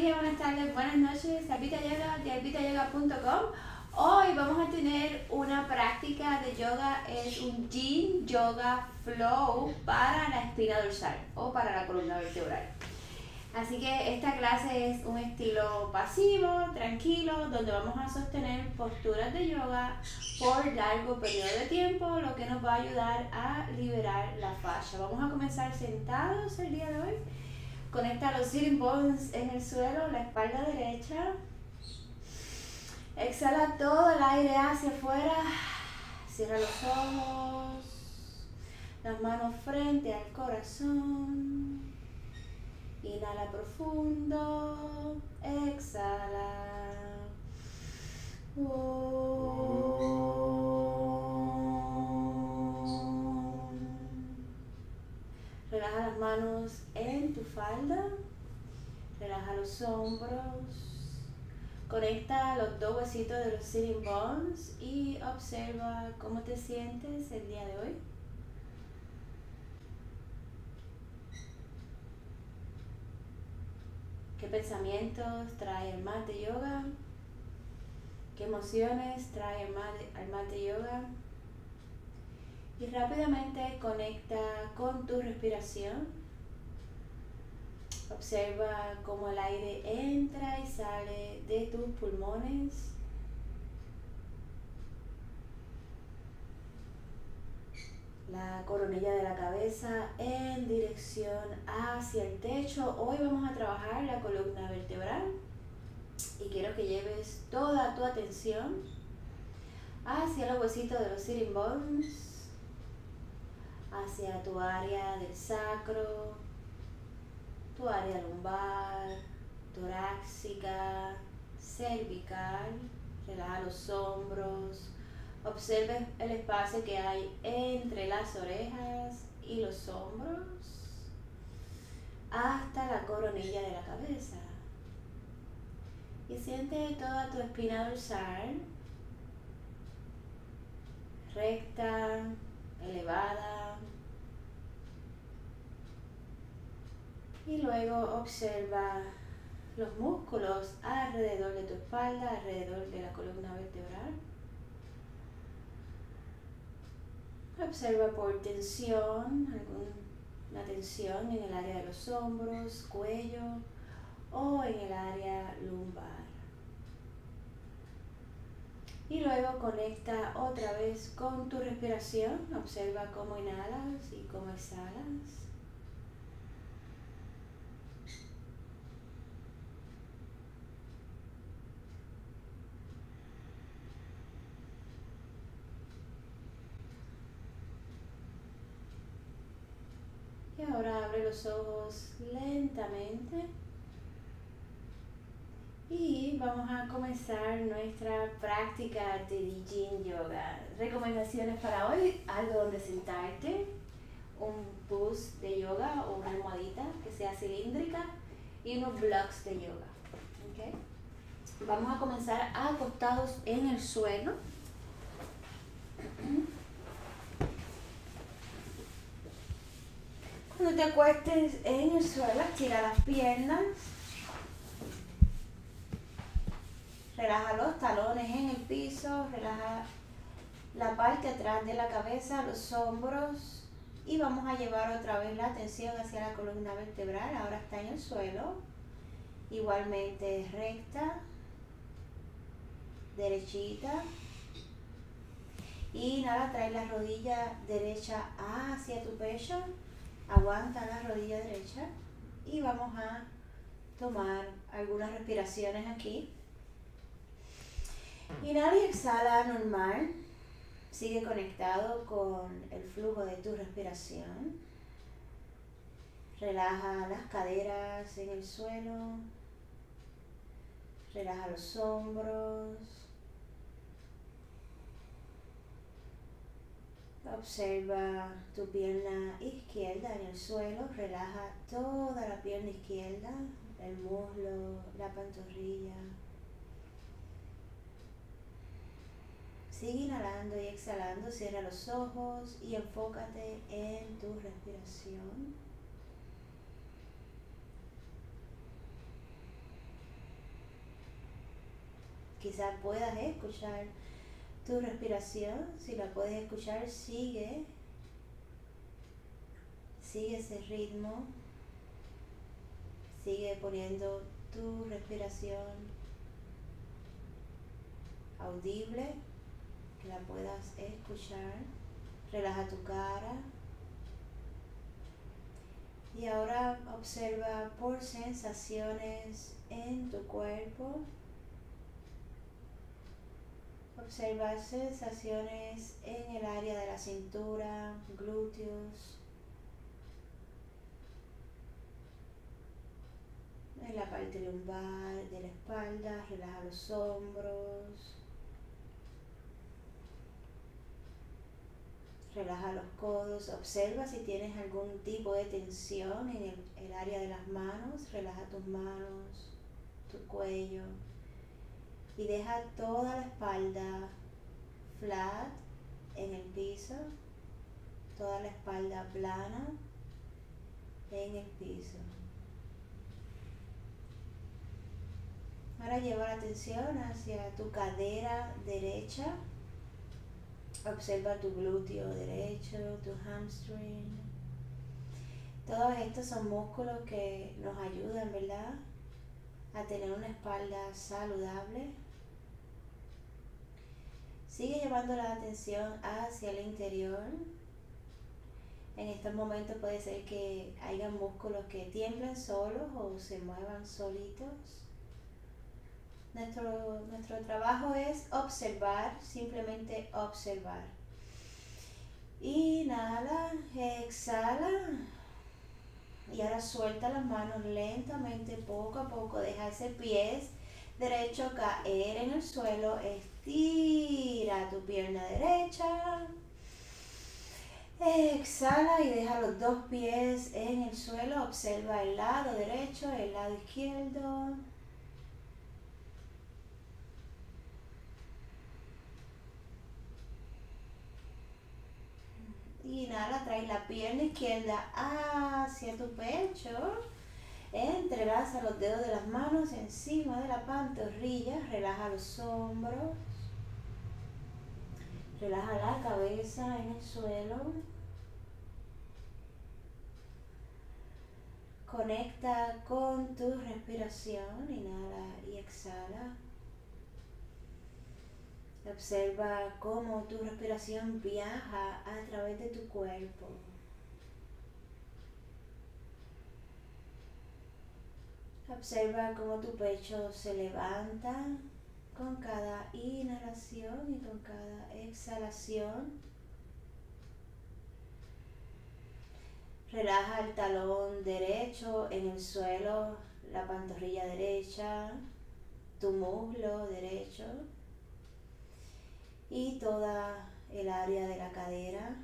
días, buenas tardes, buenas noches, Alpita Yoga de alpitayoga.com. Hoy vamos a tener una práctica de yoga, es un Yin Yoga Flow para la espina dorsal o para la columna vertebral. Así que esta clase es un estilo pasivo, tranquilo, donde vamos a sostener posturas de yoga por largo periodo de tiempo, lo que nos va a ayudar a liberar la fascia. Vamos a comenzar sentados el día de hoy. Conecta los sitting bones en el suelo, la espalda derecha. Exhala todo el aire hacia afuera. Cierra los ojos. Las manos frente al corazón. Inhala profundo. Exhala. Relaja las manos en tu falda. Relaja los hombros. Conecta los dos huesitos de los sitting bones y observa cómo te sientes el día de hoy. ¿Qué pensamientos trae el mat de yoga? ¿Qué emociones trae el mat de yoga? Y rápidamente conecta con tu respiración. Observa cómo el aire entra y sale de tus pulmones. La coronilla de la cabeza en dirección hacia el techo. Hoy vamos a trabajar la columna vertebral y quiero que lleves toda tu atención hacia los huesitos de los sitting bones, hacia tu área del sacro, tu área lumbar, torácica, cervical. Relaja los hombros. Observe el espacio que hay entre las orejas y los hombros hasta la coronilla de la cabeza. Y siente toda tu espina dorsal recta, elevada. Y luego observa los músculos alrededor de tu espalda, alrededor de la columna vertebral. Observa por tensión, alguna tensión en el área de los hombros, cuello o en el área lumbar. Y luego conecta otra vez con tu respiración. Observa cómo inhalas y cómo exhalas. Y ahora abre los ojos lentamente. Y vamos a comenzar nuestra práctica de Yin Yoga. Recomendaciones para hoy: algo donde sentarte, un bus de yoga o una almohadita que sea cilíndrica y unos blocks de yoga. ¿Okay? Vamos a comenzar acostados en el suelo. Cuando te acuestes en el suelo, estira las piernas. Relaja los talones en el piso, relaja la parte atrás de la cabeza, los hombros. Y vamos a llevar otra vez la atención hacia la columna vertebral. Ahora está en el suelo. Igualmente recta, derechita. Y nada, trae la rodilla derecha hacia tu pecho. Aguanta la rodilla derecha. Y vamos a tomar algunas respiraciones aquí. Inhala y exhala normal. Sigue conectado con el flujo de tu respiración. Relaja las caderas en el suelo. Relaja los hombros. Observa tu pierna izquierda en el suelo. Relaja toda la pierna izquierda, el muslo, la pantorrilla. Sigue inhalando y exhalando, cierra los ojos y enfócate en tu respiración. Quizás puedas escuchar tu respiración. Si la puedes escuchar, sigue ese ritmo. Sigue poniendo tu respiración audible, que la puedas escuchar. Relaja tu cara. Y ahora observa por sensaciones en tu cuerpo. Observa sensaciones en el área de la cintura, glúteos, en la parte lumbar de la espalda. Relaja los hombros. Relaja los codos. Observa si tienes algún tipo de tensión en el área de las manos. Relaja tus manos, tu cuello. Y deja toda la espalda flat en el piso. Toda la espalda plana en el piso. Ahora lleva la atención hacia tu cadera derecha. Observa tu glúteo derecho, tu hamstring. Todos estos son músculos que nos ayudan, ¿verdad?, a tener una espalda saludable. Sigue llevando la atención hacia el interior. En estos momentos puede ser que haya músculos que tiemblen solos o se muevan solitos. Nuestro trabajo es observar, simplemente observar. Inhala, exhala. Y ahora suelta las manos lentamente, poco a poco. Deja ese pie derecho caer en el suelo. Estira tu pierna derecha. Exhala y deja los dos pies en el suelo. Observa el lado derecho, el lado izquierdo. Inhala, trae la pierna izquierda hacia tu pecho. Entrelaza los dedos de las manos encima de la pantorrilla. Relaja los hombros. Relaja la cabeza en el suelo. Conecta con tu respiración. Inhala y exhala. Observa cómo tu respiración viaja a través de tu cuerpo. Observa cómo tu pecho se levanta con cada inhalación y con cada exhalación. Relaja el talón derecho en el suelo, la pantorrilla derecha, tu muslo derecho y toda el área de la cadera.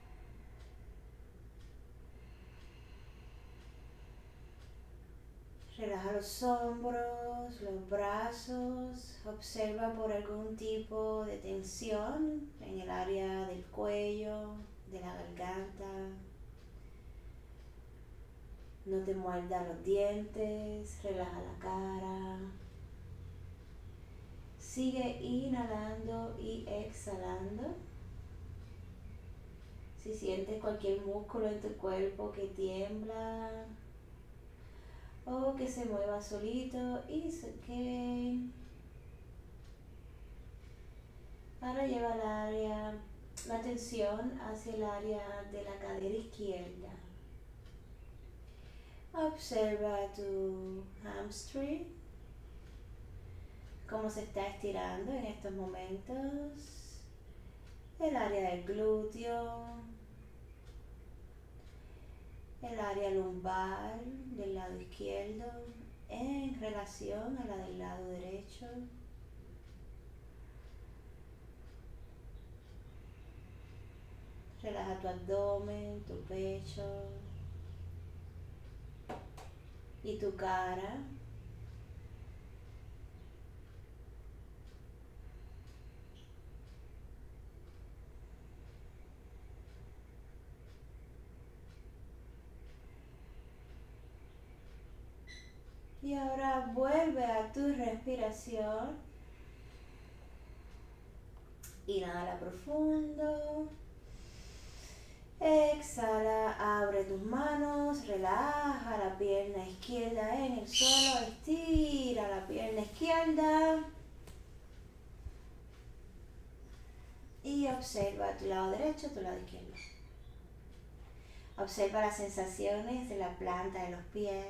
Relaja los hombros, los brazos. Observa por algún tipo de tensión en el área del cuello, de la garganta. No te muerdas los dientes. Relaja la cara. Sigue inhalando y exhalando. Si sientes cualquier músculo en tu cuerpo que tiembla o que se mueva solito, it's okay. Ahora lleva la atención hacia el área de la cadera izquierda. Observa tu hamstring, cómo se está estirando en estos momentos. El área del glúteo, el área lumbar del lado izquierdo en relación a la del lado derecho. Relaja tu abdomen, tu pecho y tu cara. Y ahora vuelve a tu respiración. Inhala profundo. Exhala, abre tus manos, relaja la pierna izquierda en el suelo, estira la pierna izquierda. Y observa tu lado derecho, tu lado izquierdo. Observa las sensaciones de la planta de los pies,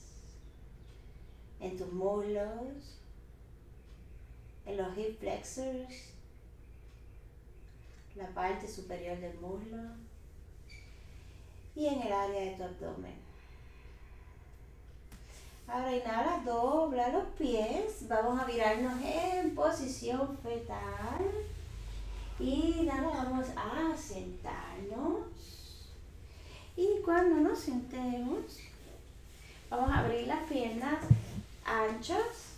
en tus muslos, en los hip flexors, la parte superior del muslo y en el área de tu abdomen. Ahora inhala, dobla los pies, vamos a virarnos en posición fetal. Y ahora vamos a sentarnos. Y cuando nos sentemos, vamos a abrir las piernas anchas.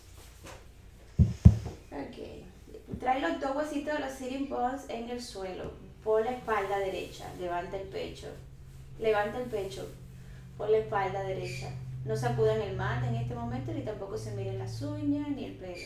Ok. Trae los dos huesitos de los sitting bones en el suelo. Por la espalda derecha. Levanta el pecho. Levanta el pecho. Por la espalda derecha. No sacudan el mat en este momento ni tampoco se miren las uñas ni el pelo.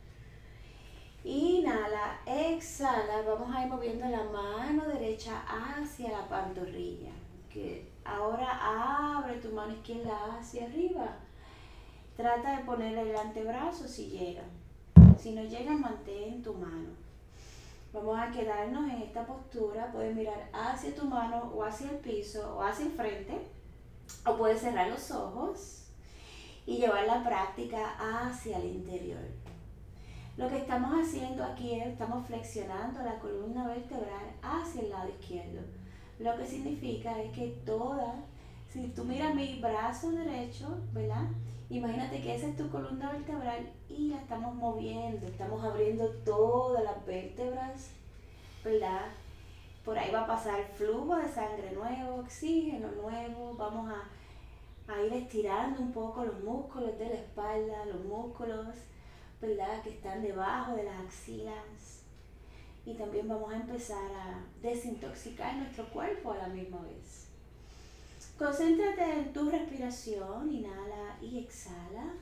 Inhala, exhala, vamos a ir moviendo la mano derecha hacia la pantorrilla. Ahora abre tu mano izquierda hacia arriba. Trata de poner el antebrazo si llega. Si no llega, mantén tu mano. Vamos a quedarnos en esta postura. Puedes mirar hacia tu mano o hacia el piso o hacia el frente. O puedes cerrar los ojos y llevar la práctica hacia el interior. Lo que estamos haciendo aquí es, estamos flexionando la columna vertebral hacia el lado izquierdo. Lo que significa es que si tú miras mi brazo derecho, ¿verdad? Imagínate que esa es tu columna vertebral y la estamos moviendo, estamos abriendo todas las vértebras, ¿verdad? Por ahí va a pasar flujo de sangre nuevo, oxígeno nuevo, vamos a ir estirando un poco los músculos de la espalda, los músculos, ¿verdad?, que están debajo de las axilas. Y también vamos a empezar a desintoxicar nuestro cuerpo a la misma vez. Concéntrate en tu respiración, inhala y exhala.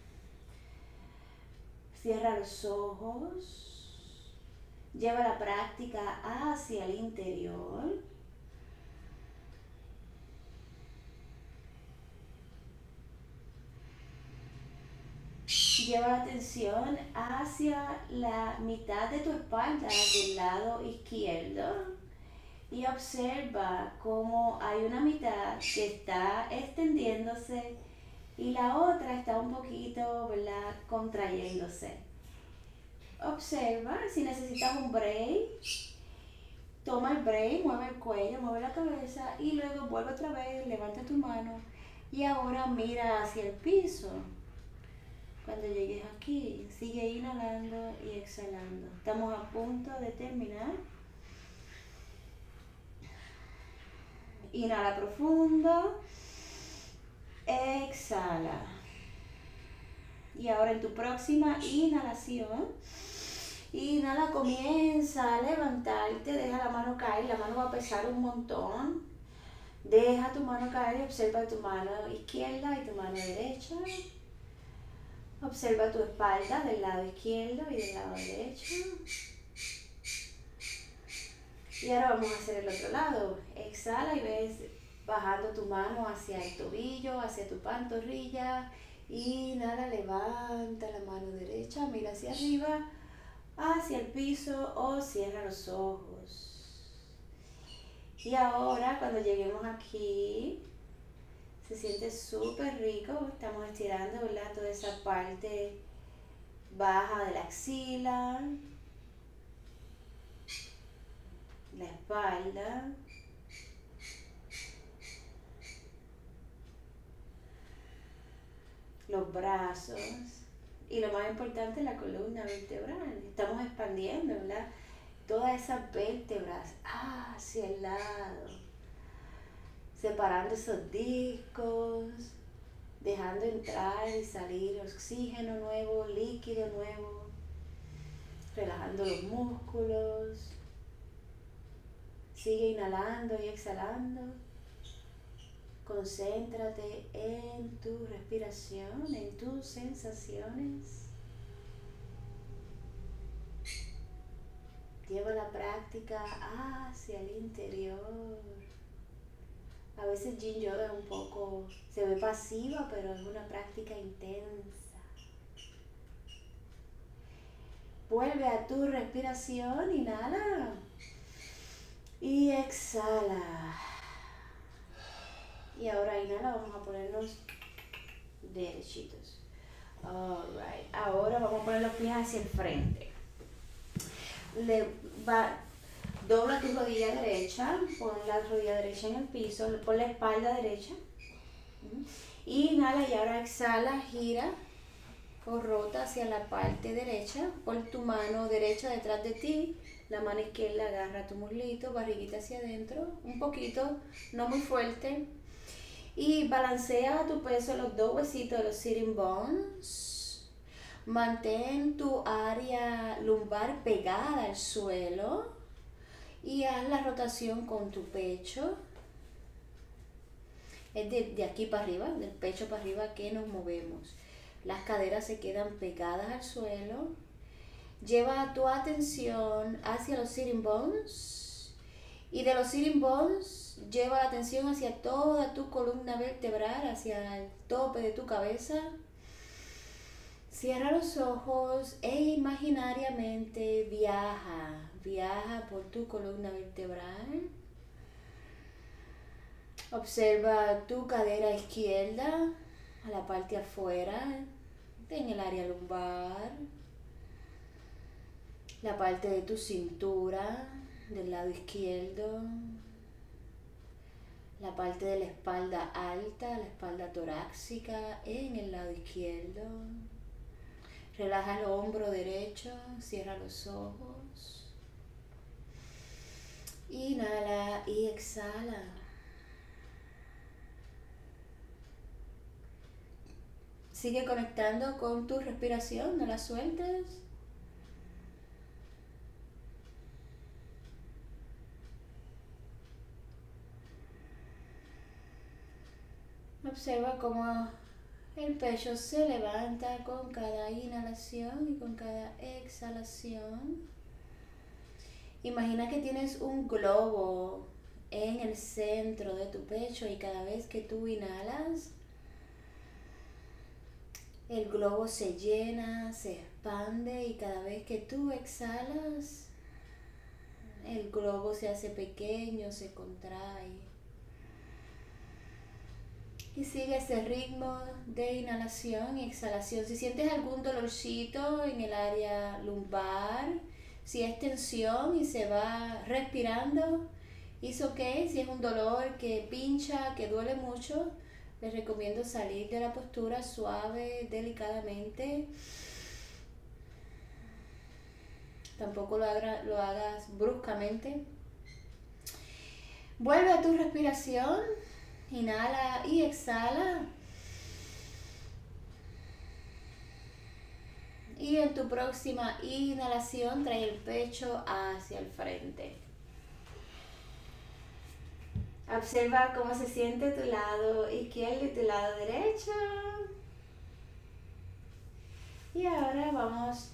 Cierra los ojos. Lleva la práctica hacia el interior. Lleva la atención hacia la mitad de tu espalda del lado izquierdo y observa cómo hay una mitad que está extendiéndose y la otra está un poquito, ¿verdad?, contrayéndose. Observa, si necesitas un break, toma el break, mueve el cuello, mueve la cabeza y luego vuelve otra vez, levanta tu mano y ahora mira hacia el piso. Cuando llegues aquí, sigue inhalando y exhalando. Estamos a punto de terminar. Inhala profundo. Exhala. Y ahora en tu próxima inhalación, inhala, comienza a levantarte, deja la mano caer, la mano va a pesar un montón. Deja tu mano caer y observa tu mano izquierda y tu mano derecha. Observa tu espalda del lado izquierdo y del lado derecho. Y ahora vamos a hacer el otro lado. Exhala y ves bajando tu mano hacia el tobillo, hacia tu pantorrilla. Inhala, levanta la mano derecha, mira hacia arriba, hacia el piso o cierra los ojos. Y ahora cuando lleguemos aquí, se siente súper rico, estamos estirando, ¿verdad?, toda esa parte baja de la axila, la espalda, los brazos y lo más importante, la columna vertebral. Estamos expandiendo, ¿verdad?, todas esas vértebras hacia el lado, separando esos discos, dejando entrar y salir oxígeno nuevo, líquido nuevo, relajando los músculos. Sigue inhalando y exhalando. Concéntrate en tu respiración, en tus sensaciones. Lleva la práctica hacia el interior. A veces Yin Yoga es un poco, se ve pasiva, pero es una práctica intensa. Vuelve a tu respiración, inhala y exhala. Y ahora inhala, vamos a ponernos derechitos. Alright, ahora vamos a poner los pies hacia el frente. Dobla tu rodilla derecha, pon la rodilla derecha en el piso, pon la espalda derecha. Inhala y ahora exhala, gira o rota hacia la parte derecha. Pon tu mano derecha detrás de ti, la mano izquierda agarra tu muslito, barriguita hacia adentro, un poquito, no muy fuerte. Y balancea tu peso en los dos huesitos de los sitting bones. Mantén tu área lumbar pegada al suelo y haz la rotación con tu pecho. Es de aquí para arriba, del pecho para arriba que nos movemos. Las caderas se quedan pegadas al suelo. Lleva tu atención hacia los sitting bones y de los sitting bones lleva la atención hacia toda tu columna vertebral, hacia el tope de tu cabeza. Cierra los ojos e imaginariamente viaja por tu columna vertebral. Observa tu cadera izquierda a la parte afuera, en el área lumbar, la parte de tu cintura del lado izquierdo, la parte de la espalda alta, la espalda torácica en el lado izquierdo. Relaja el hombro derecho, cierra los ojos. Inhala y exhala. Sigue conectando con tu respiración, no la sueltes. Observa cómo el pecho se levanta con cada inhalación y con cada exhalación. Imagina que tienes un globo en el centro de tu pecho y cada vez que tú inhalas, el globo se llena, se expande y cada vez que tú exhalas, el globo se hace pequeño, se contrae. Y sigue ese ritmo de inhalación y exhalación. Si sientes algún dolorcito en el área lumbar, si es tensión y se va respirando, it's okay. Si es un dolor que pincha, que duele mucho, les recomiendo salir de la postura suave, delicadamente. Tampoco lo hagas bruscamente. Vuelve a tu respiración. Inhala y exhala. Y en tu próxima inhalación trae el pecho hacia el frente. Observa cómo se siente tu lado izquierdo y tu lado derecho. Y ahora vamos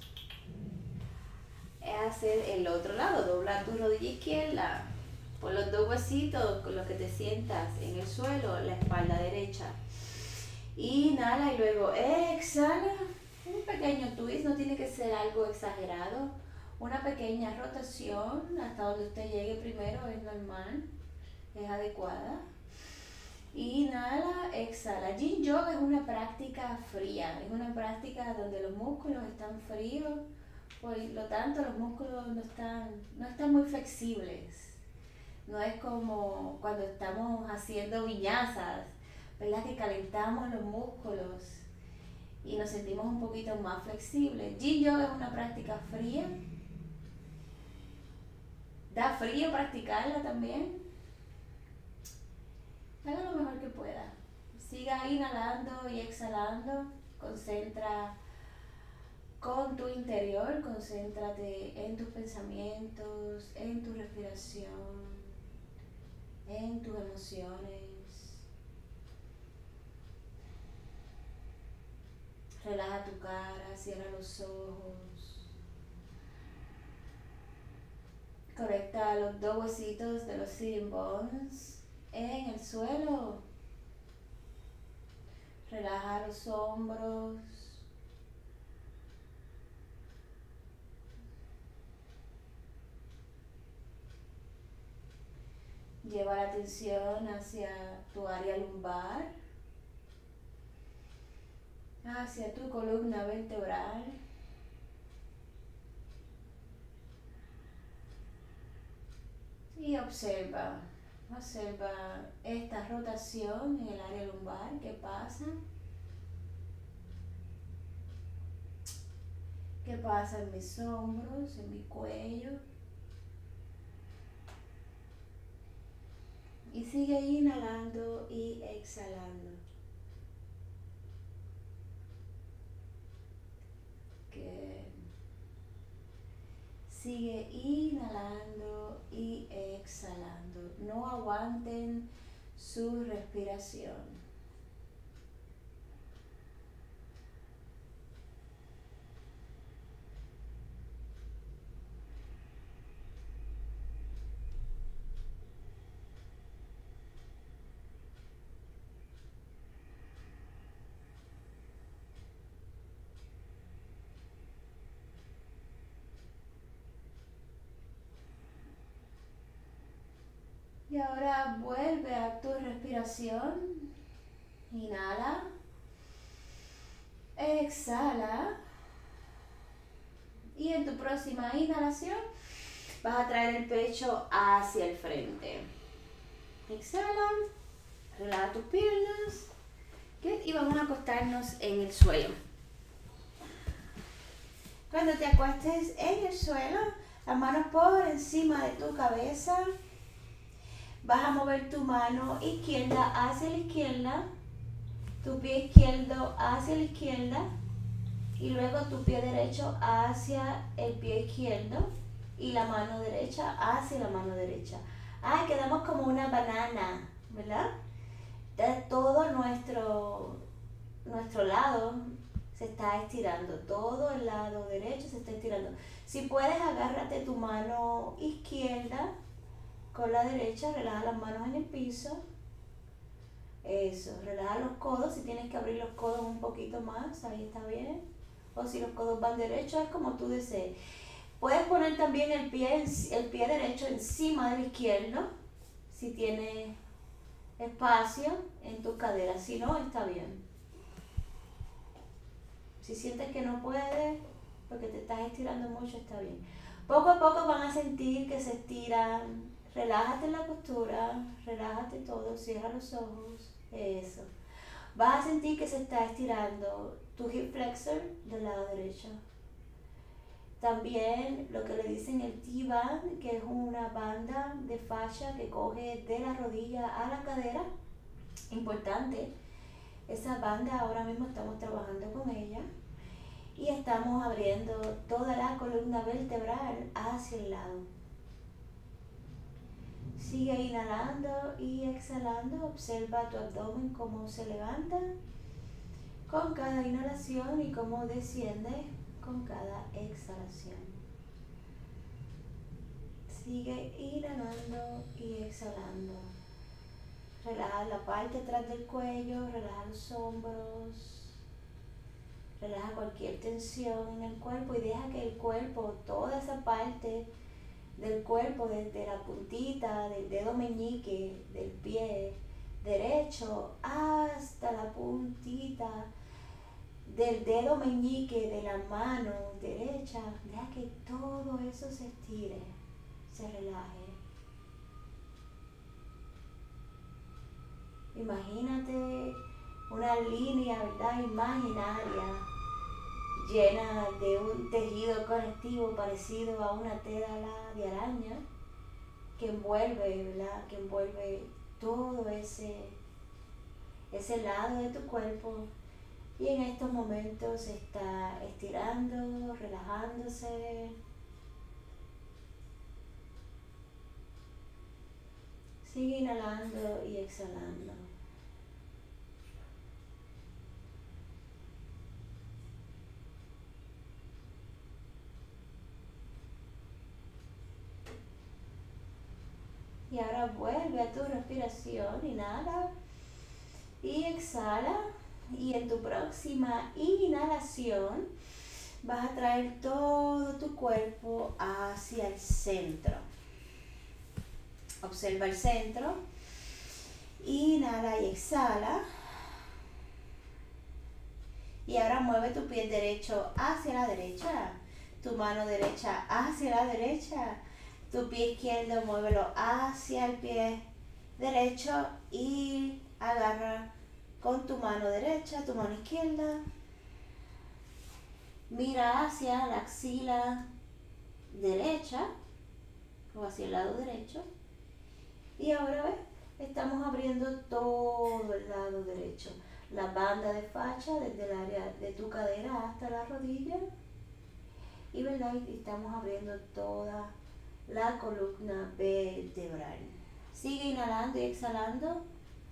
a hacer el otro lado. Dobla tu rodilla izquierda. Pon los dos huesitos con los que te sientas en el suelo, la espalda derecha. Inhala y luego exhala. Un pequeño twist, no tiene que ser algo exagerado. Una pequeña rotación hasta donde usted llegue primero es normal, es adecuada. Inhala, exhala. Yin Yoga es una práctica fría, es una práctica donde los músculos están fríos, por lo tanto los músculos no están muy flexibles. No es como cuando estamos haciendo viñazas, ¿verdad? Que calentamos los músculos y nos sentimos un poquito más flexibles. Yin Yoga es una práctica fría. Da frío practicarla también. Haga lo mejor que pueda. Siga inhalando y exhalando. Concentra con tu interior. Concéntrate en tus pensamientos, en tu respiración, en tus emociones. Relaja tu cara, cierra los ojos. Conecta los dos huesitos de los sitting bones en el suelo. Relaja los hombros. Lleva la atención hacia tu área lumbar, hacia tu columna vertebral. Y observa esta rotación en el área lumbar que pasa. ¿Qué pasa en mis hombros, en mi cuello? Y sigue inhalando y exhalando. Que sigue inhalando y exhalando. No aguanten su respiración. Y ahora vuelve a tu respiración. Inhala. Exhala. Y en tu próxima inhalación vas a traer el pecho hacia el frente. Exhala. Relaja tus piernas. Good. Y vamos a acostarnos en el suelo. Cuando te acuestes en el suelo, las manos por encima de tu cabeza. Vas a mover tu mano izquierda hacia la izquierda, tu pie izquierdo hacia la izquierda y luego tu pie derecho hacia el pie izquierdo y la mano derecha hacia la mano derecha. Quedamos como una banana, ¿verdad? Todo nuestro lado se está estirando, todo el lado derecho se está estirando. Si puedes, agárrate tu mano izquierda con la derecha, relaja las manos en el piso. Eso, relaja los codos, si tienes que abrir los codos un poquito más, ahí está bien. O si los codos van derechos, es como tú desees. Puedes poner también el pie derecho encima del izquierdo, si tienes espacio en tu cadera, si no, está bien. Si sientes que no puedes, porque te estás estirando mucho, está bien. Poco a poco van a sentir que se estiran. Relájate en la postura, relájate todo, cierra los ojos, eso. Vas a sentir que se está estirando tu hip flexor del lado derecho. También lo que le dicen el T-band, que es una banda de fascia que coge de la rodilla a la cadera. Importante, esa banda ahora mismo estamos trabajando con ella y estamos abriendo toda la columna vertebral hacia el lado. Sigue inhalando y exhalando. Observa tu abdomen cómo se levanta con cada inhalación y cómo desciende con cada exhalación. Sigue inhalando y exhalando. Relaja la parte atrás del cuello, relaja los hombros, relaja cualquier tensión en el cuerpo y deja que el cuerpo, toda esa parte del cuerpo, desde la puntita del dedo meñique del pie derecho hasta la puntita del dedo meñique de la mano derecha, deja que todo eso se estire, se relaje. Imagínate una línea, ¿verdad?, imaginaria llena de un tejido conectivo parecido a una tela de araña que envuelve, ¿verdad?, que envuelve todo ese lado de tu cuerpo y en estos momentos se está estirando, relajándose. Sigue inhalando y exhalando. Y ahora vuelve a tu respiración, inhala y exhala. Y en tu próxima inhalación vas a traer todo tu cuerpo hacia el centro. Observa el centro. Inhala y exhala. Y ahora mueve tu pie derecho hacia la derecha. Tu mano derecha hacia la derecha. Tu pie izquierdo muévelo hacia el pie derecho y agarra con tu mano derecha, tu mano izquierda. Mira hacia la axila derecha o hacia el lado derecho. Y ahora ves, estamos abriendo todo el lado derecho. La banda de fascia desde el área de tu cadera hasta la rodilla. Y verdad, estamos abriendo toda la columna vertebral. Sigue inhalando y exhalando.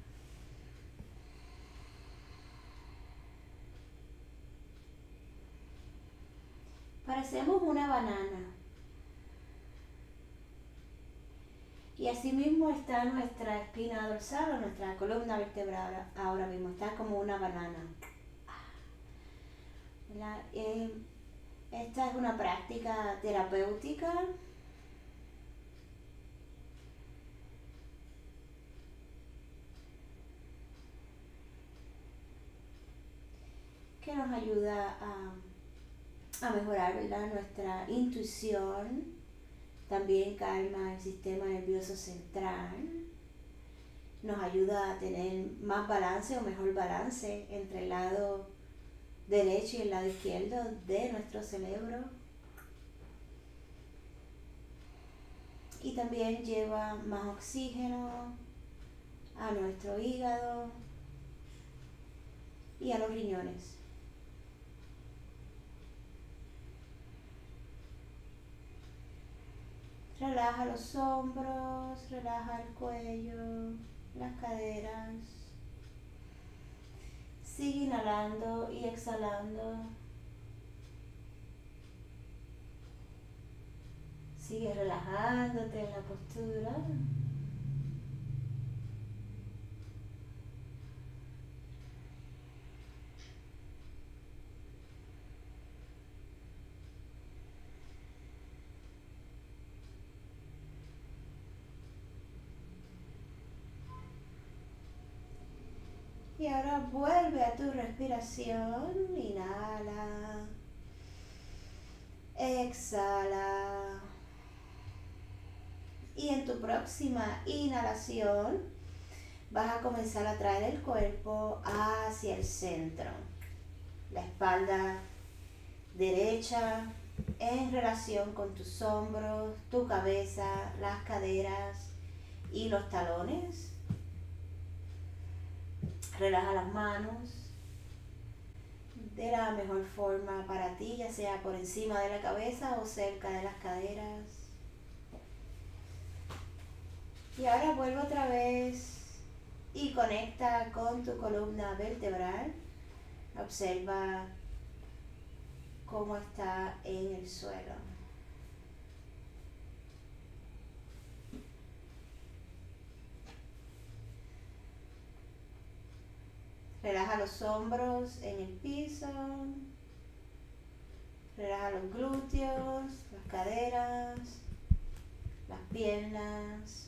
Parecemos una banana. Y así mismo está nuestra espina dorsal o nuestra columna vertebral ahora mismo. Está como una banana. Esta es una práctica terapéutica que nos ayuda a mejorar, ¿verdad?, nuestra intuición. También calma el sistema nervioso central. Nos ayuda a tener más balance o mejor balance entre el lado derecho y el lado izquierdo de nuestro cerebro. Y también lleva más oxígeno a nuestro hígado y a los riñones. Relaja los hombros, relaja el cuello, las caderas. Sigue inhalando y exhalando. Sigue relajándote en la postura. Y ahora vuelve a tu respiración. Inhala. Exhala. Y en tu próxima inhalación vas a comenzar a traer el cuerpo hacia el centro. La espalda derecha en relación con tus hombros, tu cabeza, las caderas y los talones. Relaja las manos de la mejor forma para ti, ya sea por encima de la cabeza o cerca de las caderas. Y ahora vuelve otra vez y conecta con tu columna vertebral. Observa cómo está en el suelo. Relaja los hombros en el piso. Relaja los glúteos, las caderas, las piernas.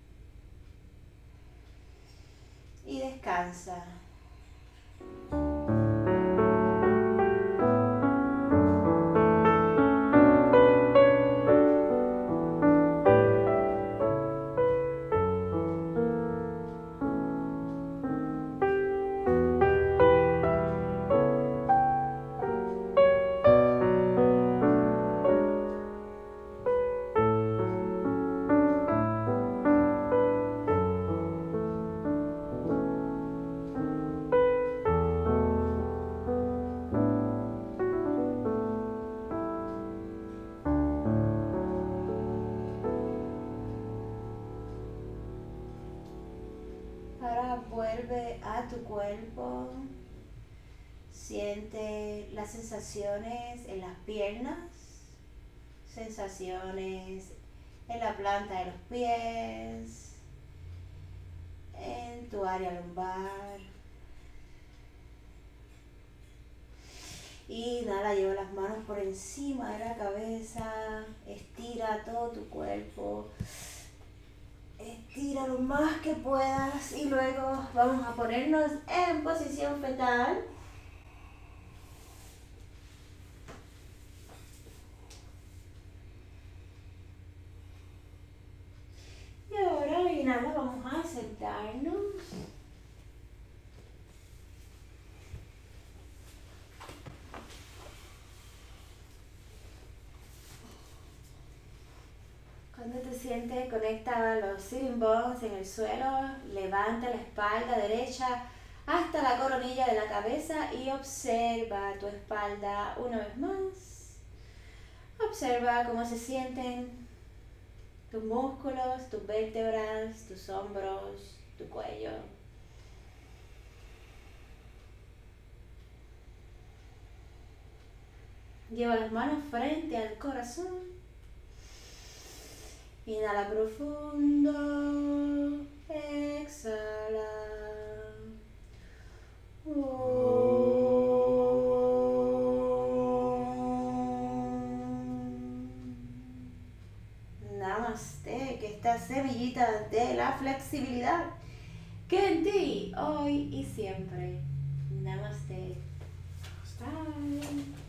Y descansa. Vuelve a tu cuerpo, siente las sensaciones en las piernas, sensaciones en la planta de los pies, en tu área lumbar. Inhala, lleva las manos por encima de la cabeza, estira todo tu cuerpo, estira lo más que puedas y luego vamos a ponernos en posición fetal. Y ahora inhala, vamos a sentarnos. Cuando te sientes, conecta los sitting bones en el suelo, levanta la espalda derecha hasta la coronilla de la cabeza y observa tu espalda una vez más. Observa cómo se sienten tus músculos, tus vértebras, tus hombros, tu cuello. Lleva las manos frente al corazón. Inhala profundo, exhala. Namaste, que esta semillita de la flexibilidad que en ti, hoy y siempre. Namaste. Bye.